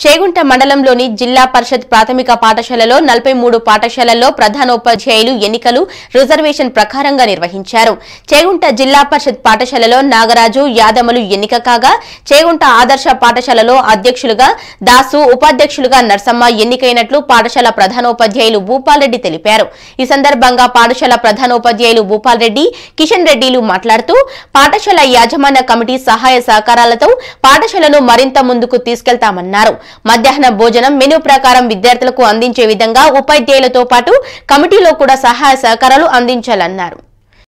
చేగుంట మండలంలోని జిల్లా పరిషత్ ప్రాథమిక పాఠశాలలో 43 పాఠశాలల్లో ప్రధానోపాధ్యాయులు ఎన్నికలు రిజర్వేషన్ ప్రకారంగా నిర్వహించారు. చేగుంట జిల్లా పరిషత్ పాఠశాలలో నాగరాజు, యాదమలు ఎన్నిక కాగా చేగుంట ఆదర్శ పాఠశాలలో అధ్యక్షులుగా దాసు, ఉపాధ్యక్షులుగా నర్సమ్మ ఎన్నికైనట్లు పాఠశాల ప్రధానోపాధ్యాయులు భూపాల్రెడ్డి తెలిపారు. ఈ సందర్భంగా పాఠశాల ప్రధానోపాధ్యాయులు భూపాల్రెడ్డి, కిషన్ రెడ్డిలు మాట్లాడుతూ పాఠశాల యాజమాన్య కమిటీ సహాయ సహకారాలతో పాఠశాలను మరింత ముందుకు తీసుకెళ్తామన్నారు. మధ్యాహ్న భోజనం మెనూ ప్రకారం విద్యార్థులకు అందించే విధంగా ఉపాధ్యాయులతో పాటు కమిటీలో కూడా సహాయ సహకారాలు అందించాలన్నారు.